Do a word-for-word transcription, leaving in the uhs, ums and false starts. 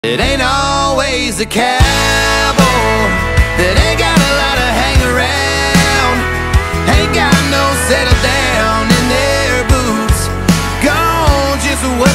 It ain't always a cowboy that ain't got a lot of hang around, ain't got no settle down in their boots, gone just away.